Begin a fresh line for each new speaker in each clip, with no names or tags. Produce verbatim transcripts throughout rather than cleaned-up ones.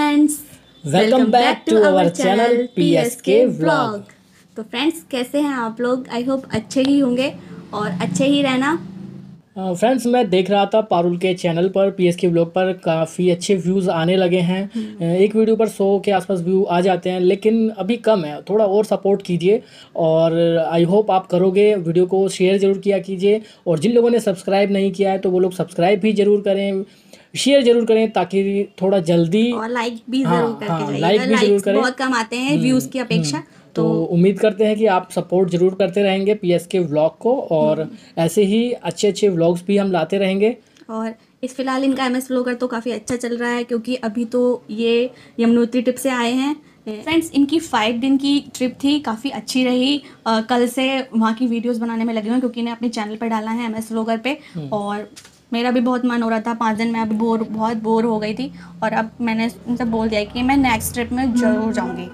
Friends,
welcome back to our channel P S K vlog.
तो friends, कैसे हैं आप लोग? आई होप अच्छे ही होंगे और अच्छे ही रहना।
फ्रेंड्स uh, मैं देख रहा था पारुल के चैनल पर पी एस के व्लॉग पर काफ़ी अच्छे व्यूज़ आने लगे हैं। uh, एक वीडियो पर सौ के आसपास व्यू आ जाते हैं, लेकिन अभी कम है। थोड़ा और सपोर्ट कीजिए और आई होप आप करोगे। वीडियो को शेयर ज़रूर किया कीजिए और जिन लोगों ने सब्सक्राइब नहीं किया है तो वो लोग सब्सक्राइब भी ज़रूर करें, शेयर जरूर करें ताकि थोड़ा जल्दी
और लाइक भी
हाँ
जरूर करके
हाँ
जाइएगा।
लाइक भी जरूर
लाइक्स
करें।
बहुत कम आते हैं व्यूज की अपेक्षा।
तो
तो
उम्मीद करते हैं कि आप सपोर्ट जरूर करते रहेंगे पी एस के व्लॉग को और ऐसे ही अच्छे अच्छे व्लॉग्स भी हम लाते रहेंगे।
और इस फिलहाल इनका एम एस व्लॉगर तो काफ़ी अच्छा चल रहा है, क्योंकि अभी तो ये यमुनोत्री ट्रिप से आए हैं। फ्रेंड्स, इनकी फाइव दिन की ट्रिप थी, काफ़ी अच्छी रही। आ, कल से वहाँ की वीडियोस बनाने में लगे हुए हैं, क्योंकि इन्हें अपने चैनल पर डाला है एम एस व्लॉगर पे। और मेरा भी बहुत मन हो रहा था। पाँच दिन में अब बोर बहुत बोर हो गई थी, और अब मैंने उनसे बोल दिया कि मैं नेक्स्ट ट्रिप में ज़रूर जाऊँगी।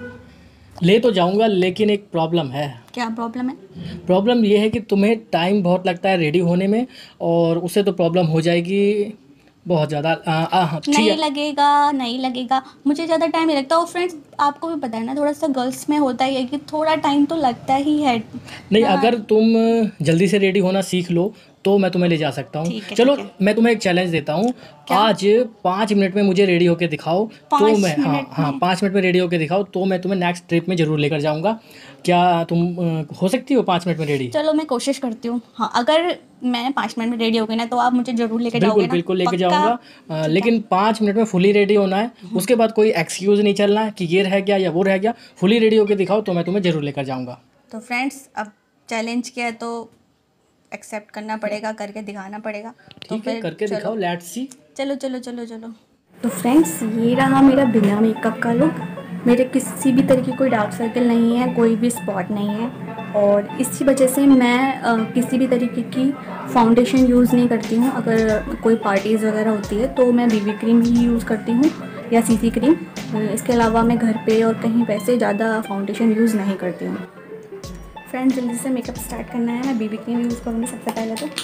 ले तो जाऊंगा, लेकिन एक प्रॉब्लम है।
क्या प्रॉब्लम है?
प्रॉब्लम ये है कि तुम्हें टाइम बहुत लगता है रेडी होने में, और उससे तो प्रॉब्लम हो जाएगी बहुत ज़्यादा। हाँ ठीक
नहीं
है।
लगेगा, नहीं लगेगा, मुझे ज़्यादा टाइम नहीं लगता। और फ्रेंड्स, आपको भी पता है ना, थोड़ा सा गर्ल्स में होता ही है कि थोड़ा टाइम तो लगता ही है
नहीं,
ना।
अगर तुम जल्दी से रेडी होना सीख लो तो मैं तुम्हें ले जा सकता हूँ।
ठीक है,
चलो,
ठीक है।
मैं तुम्हें एक चैलेंज देता हूँ।
क्या?
आज पाँच मिनट में मुझे रेडी होके दिखाओ तो
पाँच
मैं हाँ
मिनट
हाँ
में?
पाँच मिनट में रेडी होके दिखाओ तो मैं तुम्हें नेक्स्ट ट्रिप में ज़रूर लेकर जाऊँगा। क्या तुम अ, हो सकती हो पाँच मिनट में रेडी?
चलो, मैं कोशिश करती हूँ। हाँ, अगर मैं पाँच मिनट में रेडी हो गई ना, तो आप मुझे ज़रूर लेके जाओगे
बिल्कुल
ना?
बिल्कुल लेके
पक्का?
जाऊँगा। अ,
ठीक है।
लेकिन पाँच मिनट में फुली रेडी होना है। उसके बाद कोई एक्सक्यूज़ नहीं चलना है कि ये रह गया या वो रह गया। फुली रेडी होके दिखाओ तो मैं तुम्हें ज़रूर लेकर जाऊँगा।
तो फ्रेंड्स, अब चैलेंज किया है तो एक्सेप्ट करना पड़ेगा, करके दिखाना पड़ेगा। तो
ठीक है,
फिर
करके
चलो
दिखाओ, लेट्स सी।
चलो चलो चलो चलो। तो फ्रेंड्स, ये रहा मेरा बिना मेकअप का लुक। मेरे किसी भी तरह की कोई डार्क सर्कल नहीं है, कोई भी स्पॉट नहीं है, और इसी वजह से मैं आ, किसी भी तरीके की फाउंडेशन यूज़ नहीं करती हूँ। अगर कोई पार्टीज़ वगैरह होती है तो मैं बीबी क्रीम ही यूज़ करती हूँ या सीसी क्रीम। इसके अलावा मैं घर पे और कहीं वैसे ज़्यादा फाउंडेशन यूज़ नहीं करती हूँ। फ्रेंड्स, जल्दी से मेकअप स्टार्ट करना है। मैं बीबी क्रीम यूज़ करूँगी सबसे पहले। तो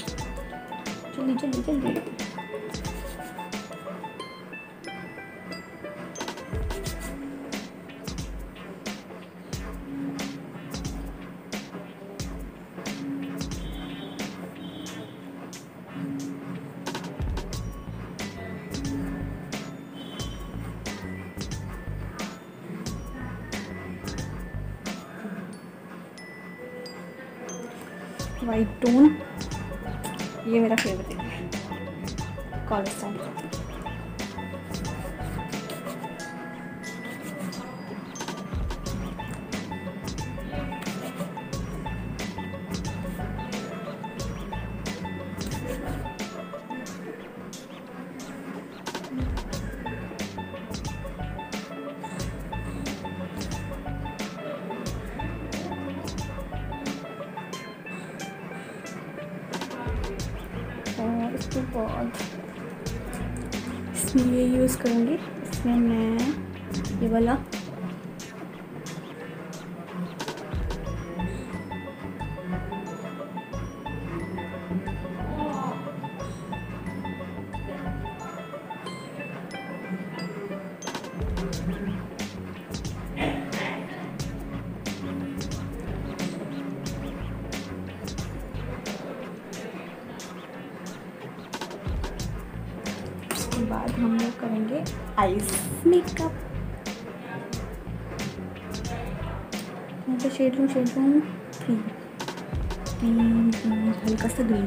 जल्दी जल्दी जल्दी। वाइट टोन, ये मेरा फेवरेट है कॉलेज टाइम का। और इसके बाद इसमें ये यूज़ करूँगी। इसमें मैं ये वाला के बाद हम लोग करेंगे आइस मेकअप। कौन सा शेड लूँ? शेड लूँ ग्रीन, ग्रीन ग्रीन, हल्का सा ग्रीन।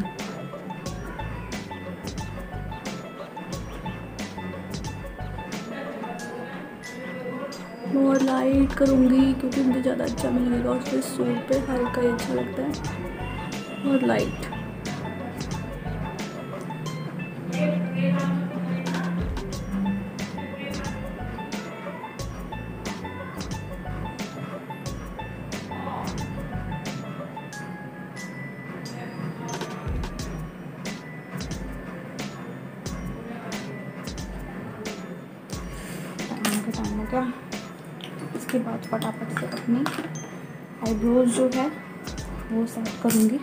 और लाइट करूँगी क्योंकि मुझे ज़्यादा अच्छा भी लगेगा और फिर सूट पे हल्का ही अच्छा लगता है। और लाइट टाइम हो गया। इसके बाद फटाफट से अपनी आईब्रोज जो है वो सेट करूँगी।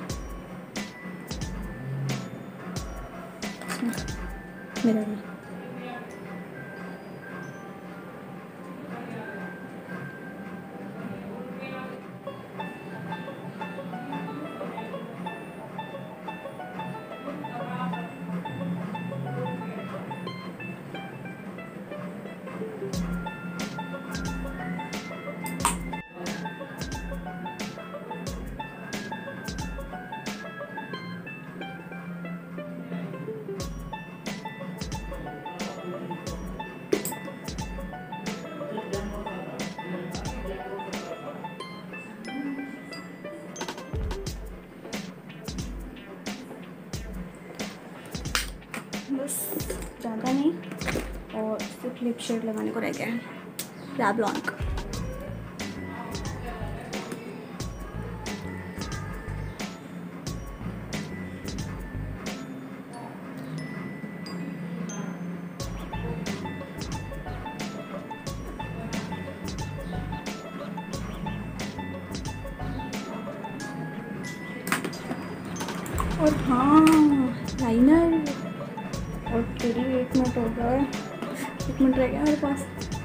मेरा भी बस, ज़्यादा नहीं। और सिर्फ लिप शेड लगाने को रह गया है, रैवलॉन। और हाँ, लाइनर। और तेरी एक मिनट हो गया है, एक मिनट रह गया मेरे पास।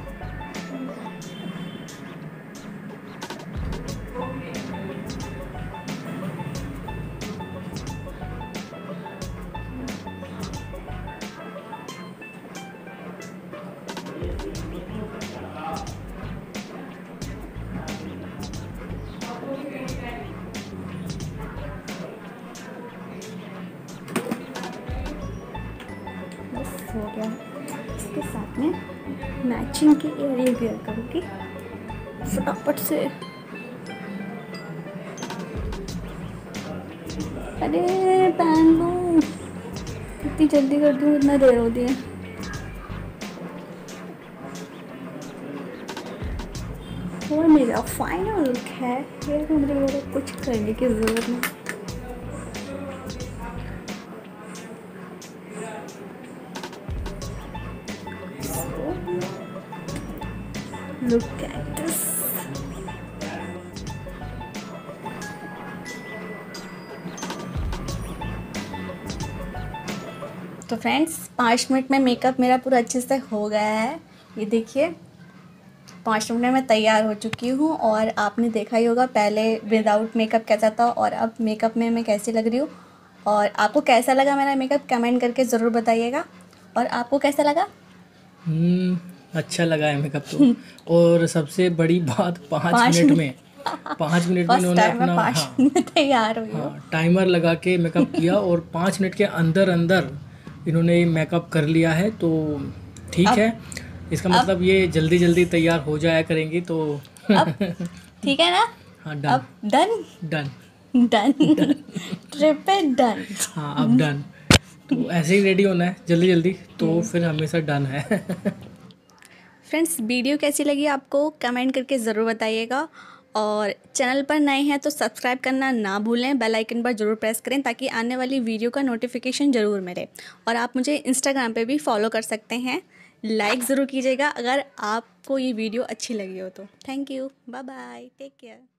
हो गया। इसके साथ में मैचिंग की इयरिंग वेयर करूँगी फटाफट से। अरे पहन लो, कितनी जल्दी कर दूँ, इतना देर हो दिया। और मेरा फाइनल लुक है ये, तो मुझे कुछ करने की ज़रूरत नहीं। Look at this. तो फ्रेंड्स, पाँच मिनट में मेकअप मेरा पूरा अच्छे से हो गया है। ये देखिए, पाँच मिनट में मैं तैयार हो चुकी हूँ। और आपने देखा ही होगा पहले विदाउट मेकअप कैसा था और अब मेकअप में मैं कैसी लग रही हूँ। और आपको कैसा लगा मेरा मेकअप कमेंट करके ज़रूर बताइएगा। और आपको कैसा लगा?
हम्म अच्छा लगा है मेकअप तो। और सबसे बड़ी बात, पाँच मिनट में पाँच मिनट में इन्होंने अपना हाँ
तैयार हुई
हाँ टाइमर लगा के मेकअप किया और पाँच मिनट के अंदर अंदर इन्होंने मेकअप कर लिया है। तो ठीक है, इसका मतलब ये जल्दी जल्दी तैयार हो जाया करेंगी तो
ठीक है ना।
हाँ डन,
अब डन
डन
डन ट्रिप पे डन।
हाँ अब डन। तो ऐसे ही रेडी होना है जल्दी जल्दी, तो फिर हमेशा डन है।
फ्रेंड्स, वीडियो कैसी लगी आपको कमेंट करके ज़रूर बताइएगा। और चैनल पर नए हैं तो सब्सक्राइब करना ना भूलें, बेल आइकन पर ज़रूर प्रेस करें ताकि आने वाली वीडियो का नोटिफिकेशन ज़रूर मिले। और आप मुझे इंस्टाग्राम पे भी फॉलो कर सकते हैं। लाइक ज़रूर कीजिएगा अगर आपको ये वीडियो अच्छी लगी हो तो। Thank you, bye bye, take care.